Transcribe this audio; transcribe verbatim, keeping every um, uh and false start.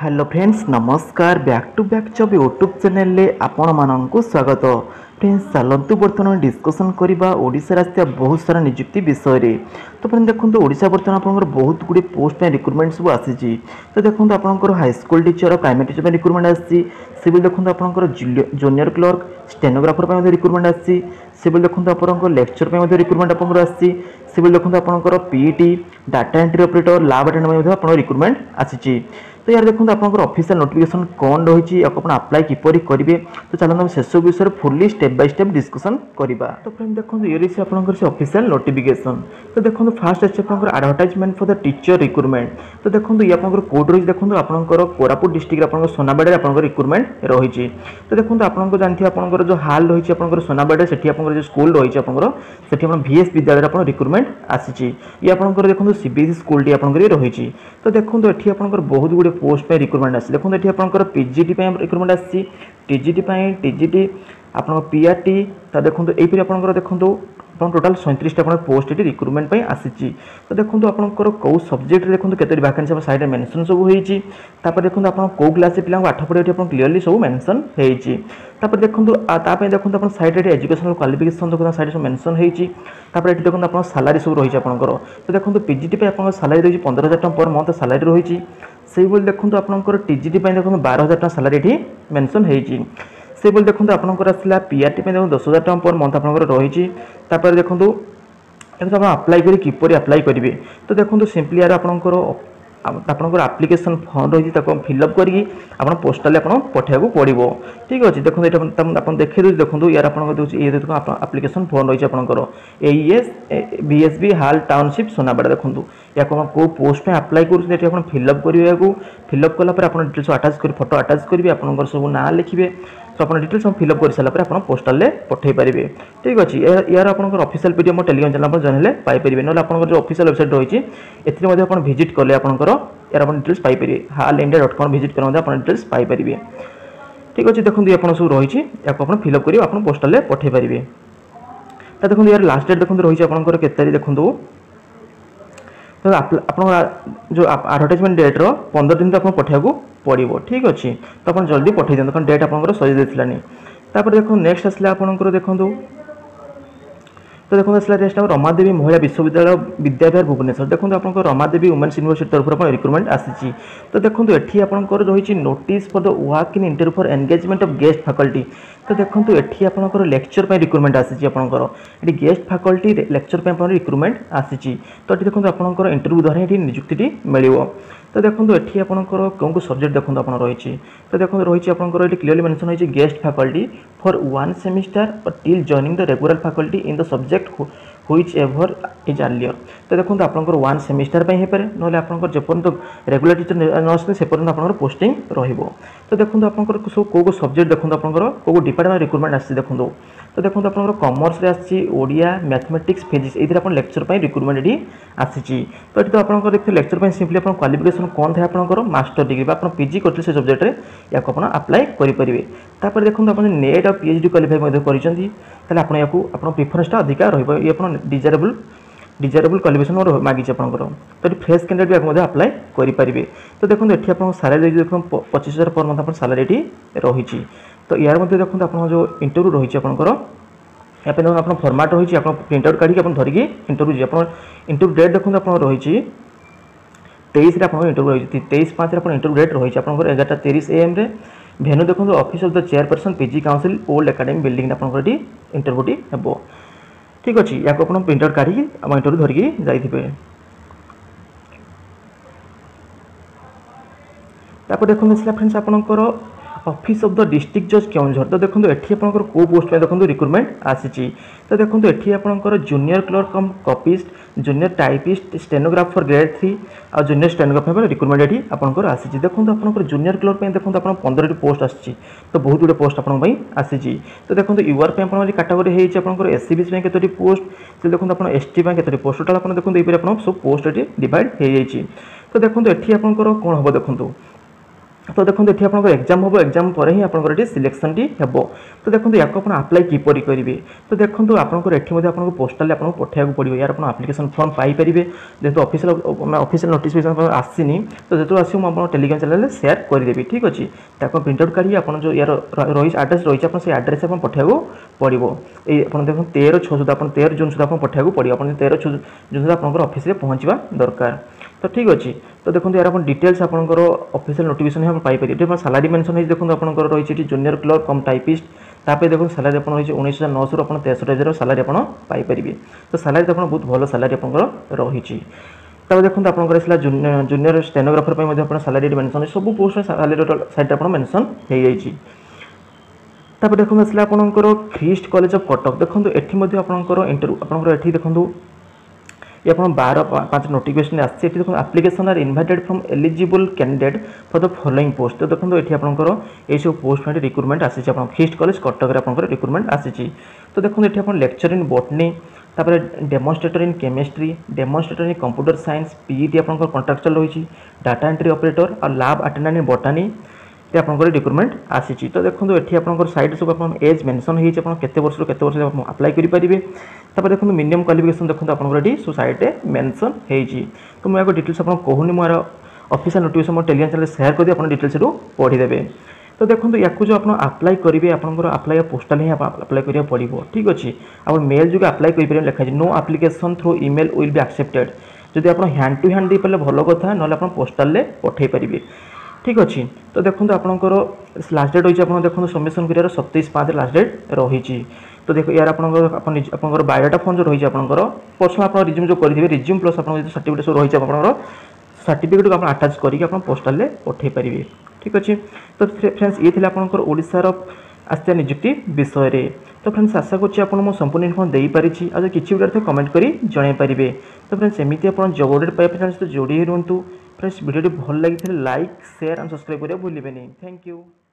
Hello friends नमस्कार back to back जब YouTube channel रे आपण माननकु स्वागत। फ्रेंड्स चलतु बर्तमान डिस्कसन करवा ओडिशा आसता बहुत सारा नियुक्ति विषय रे। तो फ्रेंड्स देखो ओडिशा बर्तमान आपंकर बहुत गुड़ी पोस्ट में रिक्रुटमेंट सब आसी। तो देखो आपंकर high school teacher primary teacher recruitment आसी। सिविल देखो आपंकर जूनियर क्लर्क स्टेनोग्राफर रिक्रुटमेंट आसी। सिविल देखो आपंकर लेक्चर रिक्रुटमेंट आपंकर आसी। सिविल देखो आपंकर PET data entry operator lab attendant आप रिक्रुटमेंट आसी। तो यार देखो आपंकर ऑफिशियल नोटिफिकेशन कौन रही आप अप्लाई किपरि करेंगे। तो चलो हम सेसब विषय fully step by step discussion करवा। तो फ्रेंड देखो ये रही आपंकर से ऑफिशियल नोटिफिकेशन। तो देखो फास्ट अच्छे आपंकर advertisement for the teacher recruitment. तो देखो ये आपंकर कोड रही देखो आपंकर कोरापुट डिस्ट्रिक्ट आपंकर सोनाबाड़ी आपंकर रिक्रुटमेंट रही। तो देखो आपंकर जानते आपंकर जो हाल रही आपंकर सोनाबाड़ी से आपंकर जो स्कूल रही आपंकर से वीएस विद्यालय आप रिक्रुटमेंट आसी। ये आपंकर देखो सीबीएसई स्कूल टी आपंकर रही। तो देखो ये आपंकर बहुत गुड़े पोस्ट पे रिक्रुटमेंट आसी। देखो ये आपंकर पीजीटी रिक्रुटमेंट आसी। टीजीटी टीजीटी आप पीआरटी तो देखो यही आपंकर देखो टोटाल सैंतीस पोस्ट ये रिक्रुटमेंट आसी। तो देखो आपंकर कौ सब्जेक्ट देखो केते वैकेंसी साइड में मेंशन सब होती। देखो आप कौ क्लास पिला पाठ पढ़े क्लीयरली सब मेंशन होती। देखो देखो आप साइड एजुकेशनल क्वालिफिकेशन देखो साइड सब मेंशन होती। देखो आप सालारी सब रही आपंकर। तो देखो पीजीटी आप सालारी रही पंद्रह हजार टका पर मंथ सालारी रही। से देखो आपंकर टीजीटी देखो बारह हजार टका सालारी ये मेंशन होती। से देखो आपंकर आसला पीआरटी देखो दस हजार टका पर मंथ आपंकर रही। देखो देखो आप अप्लाई करी किपरि अप्लाई करेंगे। तो देखो सिंपली यार आपंकर आपंकर एप्लिकेशन फॉर्म रही फिलअप करके पोस्टाल पठाइबू पड़ो। ठीक अच्छे देखो ये देखे देखो यार आप ये देखो एप्लिकेशन फॉर्म रही आपंकर AES BSB HAL township Sunabeda. देखो या कौ पोस्ट में अप्लाई कर फिलअप करेंगे। फिलअप कलापर डिटेल्स अटाच कर फोटो अटाच करेंगे आपंकर सब ना लिखे। तो आप डिटेल्स फिलअप कर सारापर आप पोस्टाल पठे पारे। ठीक अच्छे यार आपंकर ऑफिशियल पीडीएफ मो टेलीग्राम चैनल पर जन पाइपर ना आपंकर जो ऑफिशियल वेबसाइट रही है विजिट कले आपंकर यार आप डिटेल्स पाइपर HAL India dot com visit करते आप डिटेल्स पाइपर। ठीक अच्छे देखो ये सब रही आप फिलअप कर आप पोस्टाल पठे पारे। तो देखो यार लास्ट डेट देखो रही आपंकर के तारीख देखो। तो आप जो एडवर्टाइजमेंट डेट रो पंद्रह दिन तो आप पठाइबू पड़ो। ठीक अच्छे तो आप जल्दी पठे दिखाँ कारण डेट आप सजी देलानी। देखो नेक्स्ट आसला आपंकर देखो। तो देखो आसला नेक्स्ट रमादेवी महिला विश्वविद्यालय विद्याविहार भुवनेश्वर। देखो आप रमादेवी वुमेन्स यूनिवर्सिटी तरफ रिक्रुटमेंट आसी। तो देखो ये आपंकर रही notice for the work in interview for engagement of guest faculty. तो देखो ये आपंकर लेक्चर पर रिक्रुटमेंट आसी आपंकर ये गेस्ट फैकल्टी लेक्चर पर रिक्रुटमेंट आसी। तो ये देखो आपंकर इंटरव्यू द्वारा ये नियुक्ति मिल। तो देखो ये आपंकर कौन सब्जेक्ट देखो आप रही। तो देखो रही आपंकर ये क्लियरली मेंशन होती guest faculty for one semester till joining the regular faculty in the subject whichever is earlier. तो देखो आपंकर वन सेमिस्टर हो पाए ना आपंकर जेपर्यंत रेगुलर टीचर न से पर्यंत आपंकर पोस्टिंग रहिबो। तो देखो आपंकर कौ सब्जेक्ट देखो आपंकर कौ डिपार्टमेंट रिक्रुटमेंट आसी। देखो तो देखो आपंकर कॉमर्स रे आसी ओडिया मैथमेटिक्स फिजिक्स ये आप लेक्चर पर रिक्रुटमेंट ये आसी। तो ये तो आपंकर देखते लेक्चर पर सिंपली आप क्वालिफिकेशन कौन था आपंकर मास्टर डिग्री आप पीजी करते से सब्जेक्ट रे या अप्लाई करेंगे। तापर देखो आप नेट और पीएचडी क्वालिफाई कर आप प्रिफरेन्सटा अधिका रही डिजायरेबल डिजायरेबल क्वालिफिकेशन मागिचे आपंकर। तो ये फ्रेश कैंडिडेट भी अप्लाई करेंगे। तो देखो ये आप सालारी देखो पच्चीस हजार पर मंथ आप सालारी रही। तो यार मध्य देखो आप जो इंटरव्यू रही आपंकर यहाँ आप फॉर्मेट रही आप प्रिंट आउट काढ़ी धरिकी इंटरव्यू आप इंटरव्यू डेट देखो आप रही तेईस आप इंटरव्यू रही तेईस पाँच इंटरव्यू डेट रही आपंकर एगारटा तीस एम रे। भेन्यू देखो office of the chairperson PG council old academy building आपंकर इंटरव्यू हे। ठीक अच्छे या प्रिंट आउट काढ़ी इंटरव्यू धरिकी जाइए। देखो फ्रेंड्स आपंकर ऑफिस ऑफ द डिस्ट्रिक्ट जज केउंझर। तो देखो ये आपंकर कौ पोस्ट में देखो रिक्रुटमेंट आसी। तो देखो ये आपंकर junior clerk cum copyist junior typist stenographer grade three और जूनियर स्टेनोग्राफर रिक्रुटमेंट ये आपंकर आसी। देखो आपंकर जूनियर क्लर्क देखो आप पंद्रह पोस्ट आसी। तो बहुत गुड़े पोस्ट आपंप आसी। तो देखो यूआर कैटेगोरी होकर एससीबीसी केतोटी पोस्ट तो देखो आप एसटी केतोटी पोस्ट टोटाल आप देखो ये सब पोस्ट ये डिवाइड हो जाए। तो देखो ये आपंकर कौन हम देखो तो देखो ये आप एग्जाम हम एग्जाम पर ही आपंकर सिलेक्शन टी हे तो देखो या आप्लाय किपर करेंगे तो देखो आपंकर ये आपको पोस्टाल आपको पठाइबा पड़ो यार आप आप्लिकेसन फॉर्म पाइपर जेहतु ऑफिशियल ऑफिशियल नोटिफिकेशन आसनी तो जो आस टेलीग्राम चैनल शेयर करदेवी ठीक अच्छे ताको प्रिंट आउट काढ़ी आप जो यार रही आड्रेस रही है से आड्रेस आप पठाइबा पड़ो ये देखो तेरह छः सुधा आप तेरह जून सुधा आप पठाइबा पड़ो आप तेरह जून सुधा आप ऑफिस पहुँचवा दरकार तो ठीक अच्छे तो देखो यार आप डिटेल्स आपंकर ऑफिशियल नोटिफिकेशन ही पाइपर ये सालारी मेंशन है देखो आपंकर रही जूनियर क्लर्क कम टाइपिस्ट तापर देखो सालारी आप रही उन्नीस हजार नौश रु तेसठ हजार सालारी आप पाइपर तो सालारी तो बहुत भल सालारी आपंकर रही तब देखो आपंकर जूनियर स्टेनोग्राफर सालारी मेंशन सब पोस्ट सालारी साइड आप मेंशन हो जाए तापर देखो आसला आपंकर ख्रीस्ट कॉलेज ऑफ कटक देखो ये आपंकर इंटरव्यू आपंकर ये देखो ये आप बारह पाँच नोटिफिकेशन आसी देखो application are invited from eligible candidate for the following post तो देखो ये आपंकर ये सब पोस्ट में रिक्रुटमेंट आसी ख्रीस्ट कॉलेज कटक आपंकर रिक्रुटमेंट आसी तो देखो ये आप लेक्चर इन बॉटनी तापर demonstrator in chemistry demonstrator in computer science PET आपंकर कॉन्ट्रैक्चुअल रही डाटा एंट्री ऑपरेटर और लैब अटेंडेंट इन बॉटनी ये आपंकर रिक्रुटमेंट आसी तो देखो ये आपंकर साइड सब आप एज मेंशन हो केते वर्ष केते वर्ष अप्लाई करेंगे तापर देखो मिनिमम क्वालिफिकेशन देखो आपंकर सो साइड मेंशन हो तो मुझे डिटेल्स आपको कहूनी मोर ऑफिशियल नोटिफिकेशन मोर टेलीग्राम चैनल शेयर कर आप डिटेल्स पढ़ीदेवे तो देखो या जो आप अप्लाई करेंगे आपंकर अप्लाई पोस्टाल ही अप्लाई करा पड़ो ठीक अच्छे आप मेल जो अप्लाई करेंगे लिखाई no application through email will be accepted जदि आप हैंड टू हैंड दे पारे भल कथा ना आप पोस्टाल पठे पारे ठीक अच्छे तो देखो आपंकर लास्ट डेट रही है देखो सबमिशन कर सतैश पाँच लास्ट डेट रही तो देखो यार आपंकर बायोडाटा फॉर्म जो रही है आपंकर पर्सनल आप रिज्यूम जो करेंगे रिज्यूम प्लस आप सर्टिफिकेट सब रही है आपंकर सर्टिफिकेट को आप अटैच करके आप पोस्टाल पठे पारे ठीक अच्छे तो फ्रेंड्स ये आपंकर ओडिशार आस्था नियुक्ति विषय रे तो फ्रेंड्स आशा करुँच आपको संपूर्ण इनफॉर्मेशन दे पारिछि आज किसी वीडियो कमेंट करी जणाई पारिबे तो फ्रेंड्स एमती आप जब अपडेट पाइबा तो जोड़ी रुहतु फ्रेंड्स वीडियो भल लगी लाइक शेयर एंड सब्सक्राइब करिया भूलिबेनी थैंक यू।